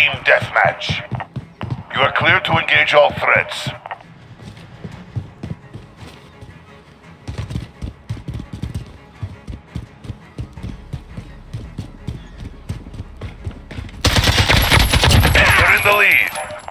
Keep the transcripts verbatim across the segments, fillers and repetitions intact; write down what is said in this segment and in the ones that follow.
Team Deathmatch. You are clear to engage all threats. You're in the lead.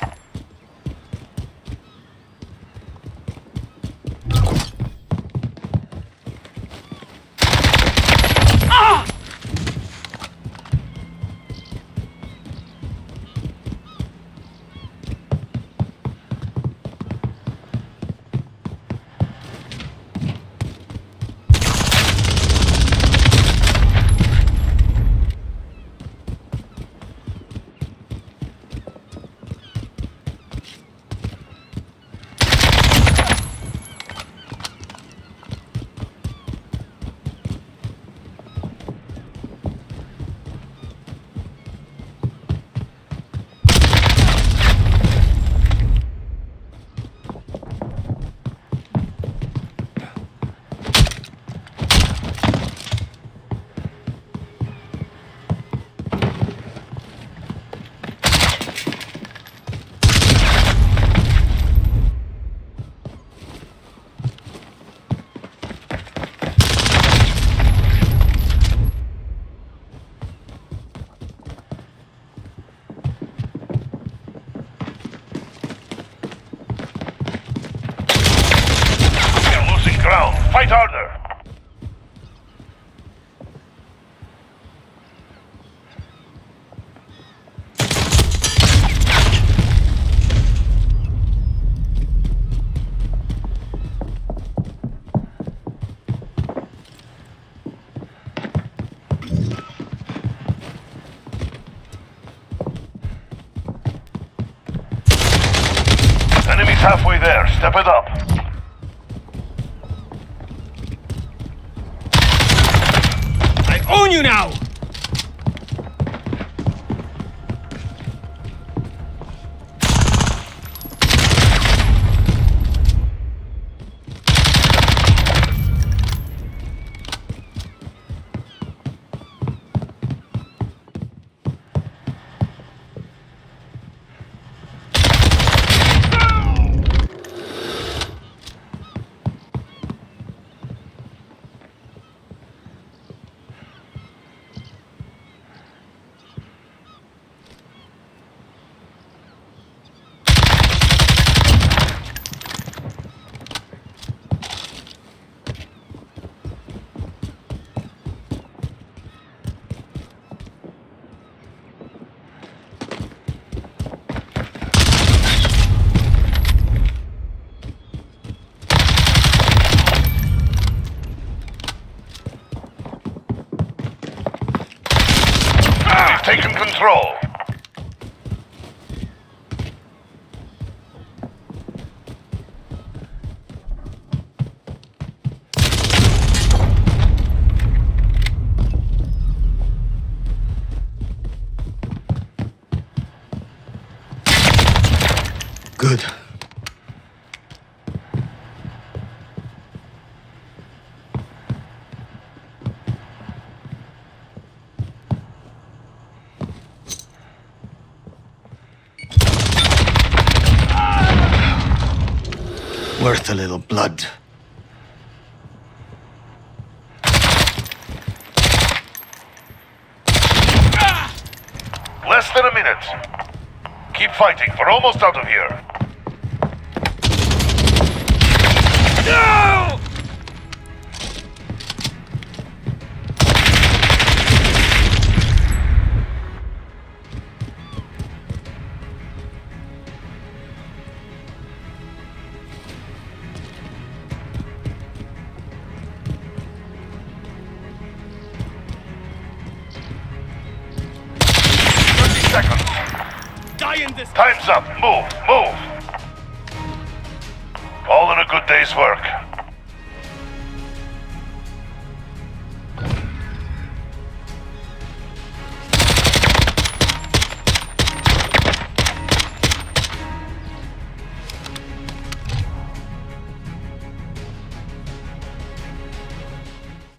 Fight harder! Enemy's halfway there. Step it up. Own you now! Taken control. Good. Worth a little blood. Less than a minute. Keep fighting. We're almost out of here. No! Seconds. Die in this. Time's up. Move, move. All in a good day's work.